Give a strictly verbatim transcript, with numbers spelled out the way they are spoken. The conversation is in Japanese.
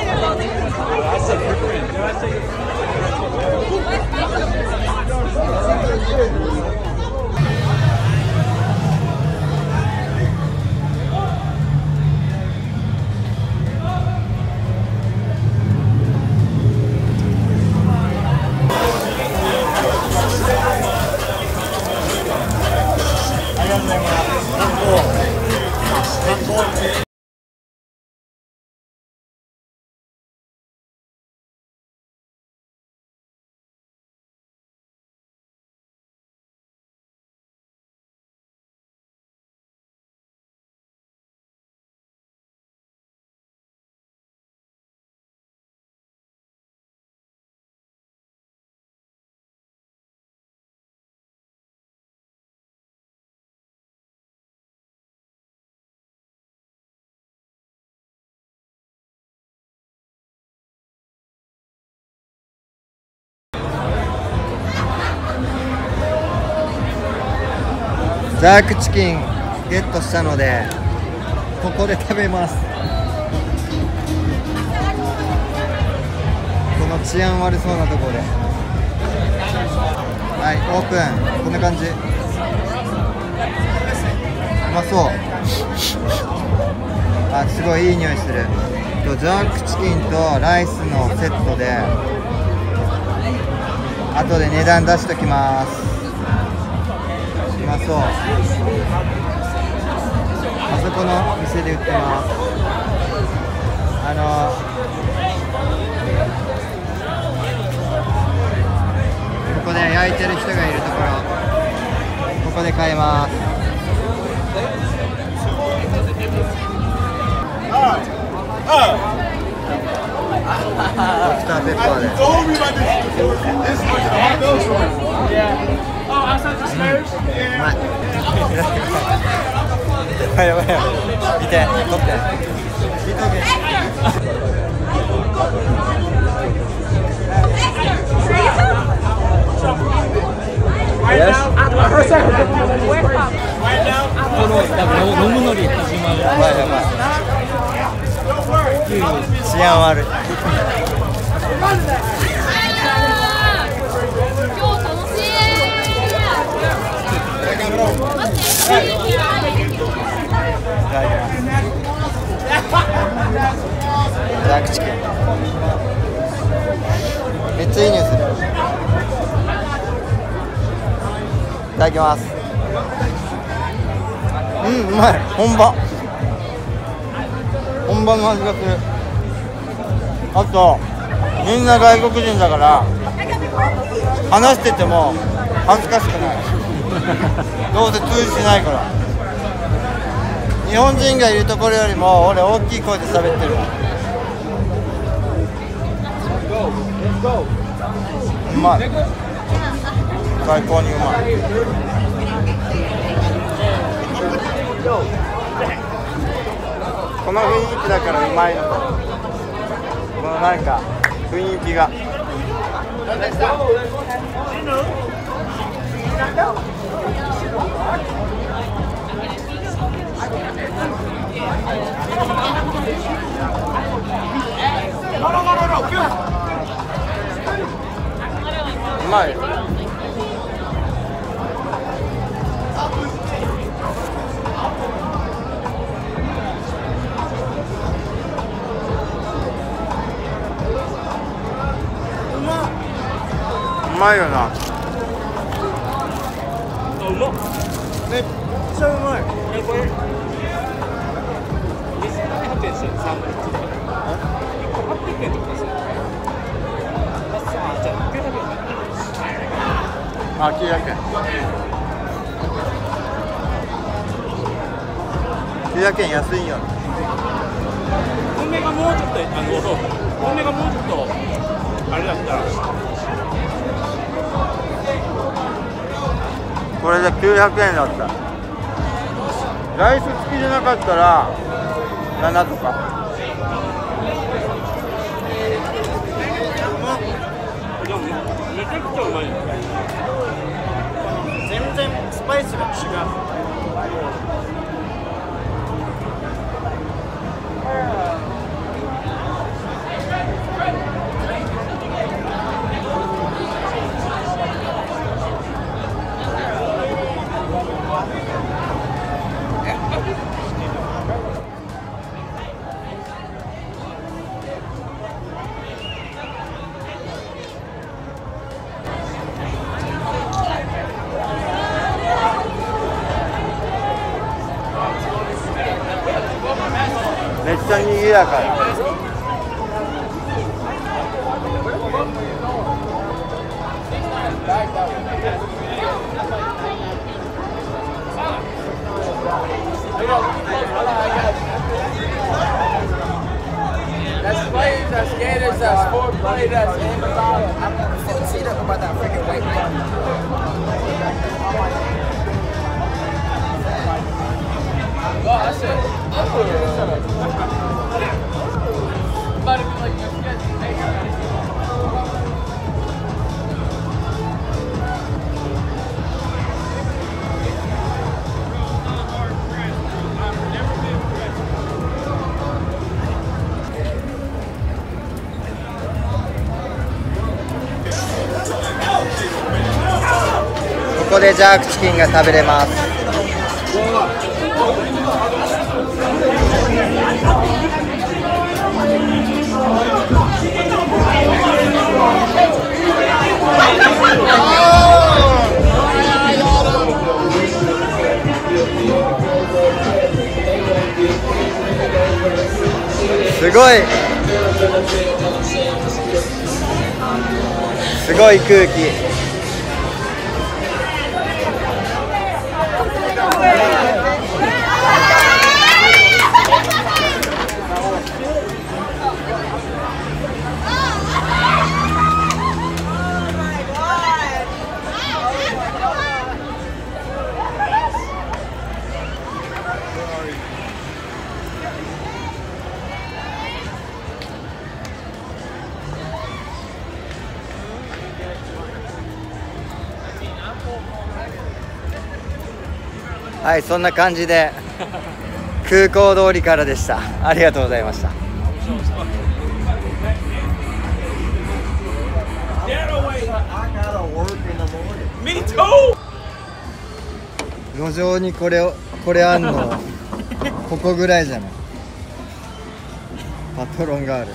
ザークチキンゲットしたのでここで食べます。この治安悪そうなところで、はい、オープン。こんな感じ。うまそう。あ、すごいいい匂いする。ザークチキンとライスのセットで後で値段出しときます。うまそう。あそこの店で売ってます。あのここで焼いてる人がいるところ、ここで買えます。ドクターペッパーで。 Oh, outside the stairs? Yeah. やばいやばい。見て、撮って。見とけ。 Right now? For a second. Right now? この飲むのに始まる。 やばいやばい。治安悪い。ザークチキンめっちゃいい匂いする。いただきます。うん、うまい。本場本場の味がする。あとみんな外国人だから話してても恥ずかしくない。どうせ通じてないから。日本人がいるところよりも俺大きい声で喋ってるもん。うまい。最高にうまい。この雰囲気だからうまいのと、このなんか雰囲気が。うまい。うまいよな。 うまっ。 めっちゃうまい。 え、これにせんななひゃくえんしてる。さんぶんのいちだからいっこはっぴゃくえんってことですね。あ、じゃあきゅうひゃくえん。 あ、きゅうひゃくえん。きゅうひゃくえん安いよ。 米がもうちょっと、あの、米がもうちょっとあれだったら。 これできゅうひゃくえんだった。ライス付きじゃなかったらななとか。 でもめちゃくちゃうまいよ。全然スパイスが違う。 だから That's players, that's skaters, that's sport play, that's Amazon. I'm feeling cheated up about that freaking weight. Oh, I said, I'm gonna shut up. I'm about to be like, you guys, hey, ここでジャークチキンが食べれます。すごいすごい空気。はい、そんな感じで空港通りからでした。ありがとうございました。路上にこれをこれあんのここぐらいじゃない。パトロンがある。